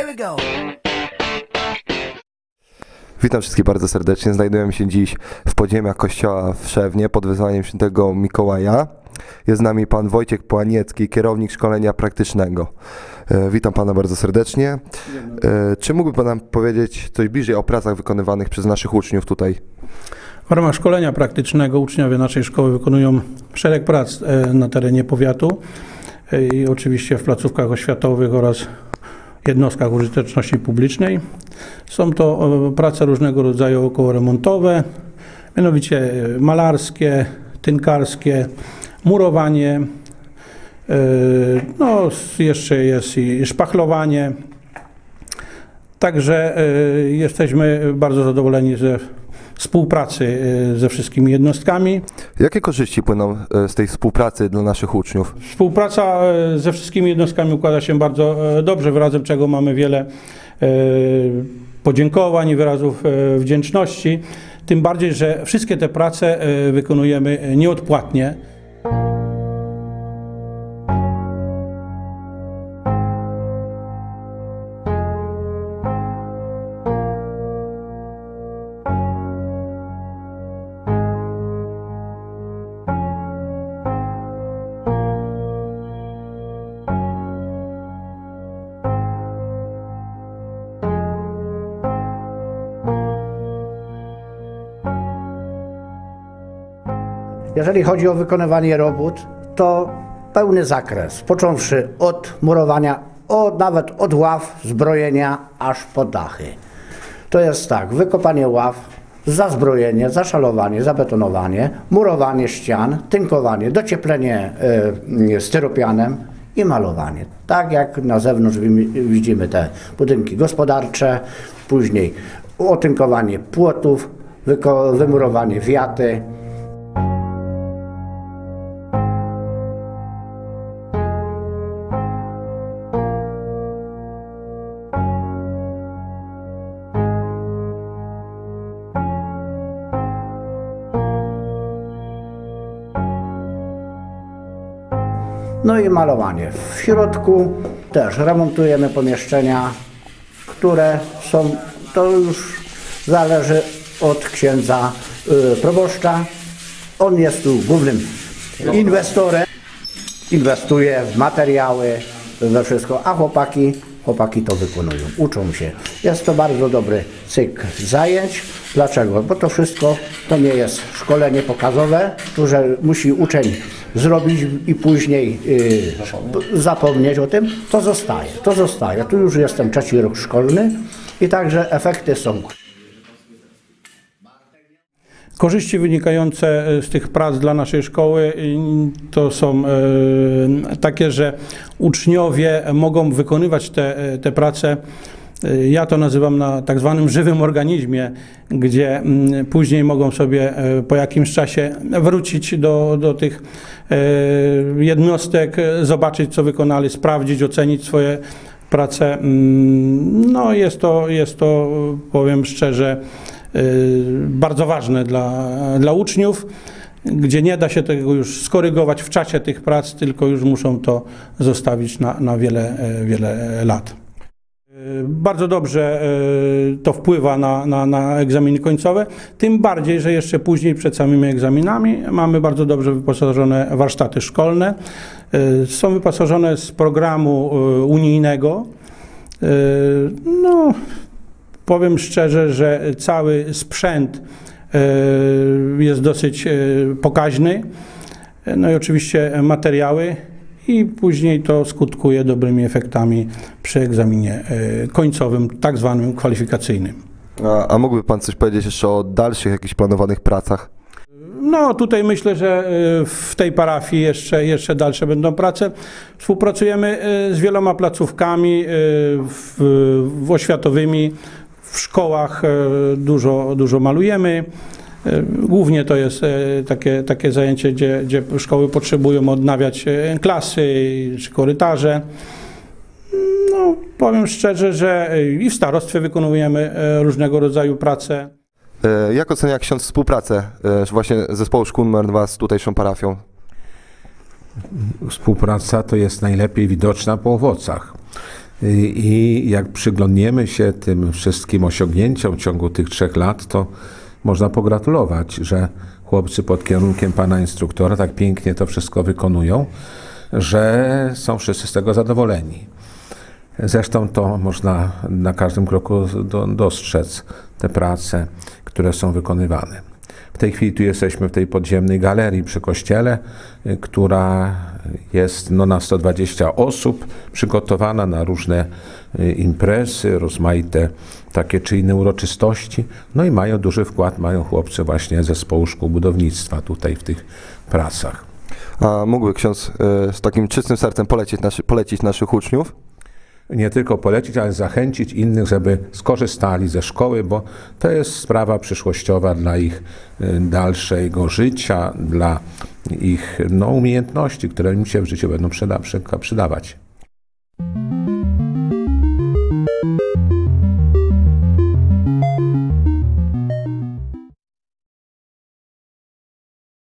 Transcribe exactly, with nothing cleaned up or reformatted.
we go. Witam wszystkich bardzo serdecznie. Znajdujemy się dziś w podziemiach kościoła w Szewnie pod wezwaniem świętego Mikołaja. Jest z nami pan Wojciech Płaniecki, kierownik szkolenia praktycznego. E, witam pana bardzo serdecznie. E, czy mógłby pan nam powiedzieć coś bliżej o pracach wykonywanych przez naszych uczniów tutaj? W ramach szkolenia praktycznego uczniowie naszej szkoły wykonują szereg prac na terenie powiatu i oczywiście w placówkach oświatowych oraz jednostkach użyteczności publicznej. Są to prace różnego rodzaju okołoremontowe, mianowicie malarskie, tynkarskie, murowanie, no jeszcze jest i szpachlowanie. Także jesteśmy bardzo zadowoleni ze współpracy ze wszystkimi jednostkami. Jakie korzyści płyną z tej współpracy dla naszych uczniów? Współpraca ze wszystkimi jednostkami układa się bardzo dobrze, wyrazem czego mamy wiele podziękowań i wyrazów wdzięczności. Tym bardziej, że wszystkie te prace wykonujemy nieodpłatnie. Jeżeli chodzi o wykonywanie robót, to pełny zakres, począwszy od murowania, od, nawet od ław, zbrojenia, aż po dachy. To jest tak, wykopanie ław, zazbrojenie, zaszalowanie, zabetonowanie, murowanie ścian, tynkowanie, docieplenie y, styropianem i malowanie. Tak jak na zewnątrz widzimy te budynki gospodarcze, później otynkowanie płotów, wymurowanie wiaty. No i malowanie. W środku też remontujemy pomieszczenia, które są, to już zależy od księdza y, proboszcza. On jest tu głównym inwestorem, inwestuje w materiały, we wszystko, a chłopaki, chłopaki to wykonują, uczą się. Jest to bardzo dobry cykl zajęć. Dlaczego? Bo to wszystko to nie jest szkolenie pokazowe, które musi uczeń zrobić i później y, zapomnieć o tym, to zostaje, to zostaje. Tu już jestem trzeci rok szkolny i także efekty są. Korzyści wynikające z tych prac dla naszej szkoły to są e, takie, że uczniowie mogą wykonywać te, te prace, ja to nazywam na tak zwanym żywym organizmie, gdzie później mogą sobie po jakimś czasie wrócić do, do tych jednostek, zobaczyć co wykonali, sprawdzić, ocenić swoje prace. No jest to, jest to, powiem szczerze, bardzo ważne dla, dla uczniów, gdzie nie da się tego już skorygować w czasie tych prac, tylko już muszą to zostawić na, na wiele, wiele lat. Bardzo dobrze to wpływa na, na, na egzaminy końcowe, tym bardziej, że jeszcze później przed samymi egzaminami mamy bardzo dobrze wyposażone warsztaty szkolne. Są wyposażone z programu unijnego. No, powiem szczerze, że cały sprzęt jest dosyć pokaźny, no i oczywiście materiały i później to skutkuje dobrymi efektami przy egzaminie końcowym, tak zwanym kwalifikacyjnym. A, a mógłby pan coś powiedzieć jeszcze o dalszych jakichś planowanych pracach? No tutaj myślę, że w tej parafii jeszcze, jeszcze dalsze będą prace. Współpracujemy z wieloma placówkami w, w oświatowymi, w szkołach dużo, dużo malujemy. Głównie to jest takie, takie zajęcie, gdzie, gdzie szkoły potrzebują odnawiać klasy czy korytarze. No, powiem szczerze, że i w starostwie wykonujemy różnego rodzaju prace. Jak ocenia ksiądz współpracę właśnie zespołu szkół numer dwa z tutejszą parafią? Współpraca to jest najlepiej widoczna po owocach. I jak przyglądniemy się tym wszystkim osiągnięciom w ciągu tych trzech lat, to można pogratulować, że chłopcy pod kierunkiem pana instruktora tak pięknie to wszystko wykonują, że są wszyscy z tego zadowoleni. Zresztą to można na każdym kroku do, dostrzec te prace, które są wykonywane. W tej chwili tu jesteśmy w tej podziemnej galerii przy kościele, która jest no, na sto dwadzieścia osób, przygotowana na różne imprezy, rozmaite takie czy inne uroczystości. No i mają duży wkład, mają chłopcy właśnie zespołu szkół budownictwa tutaj w tych pracach. A mógłby ksiądz y, z takim czystym sercem polecić, naszy, polecić naszych uczniów? Nie tylko polecić, ale zachęcić innych, żeby skorzystali ze szkoły, bo to jest sprawa przyszłościowa dla ich dalszego życia, dla ich no, umiejętności, które im się w życiu będą przyda, przydawać.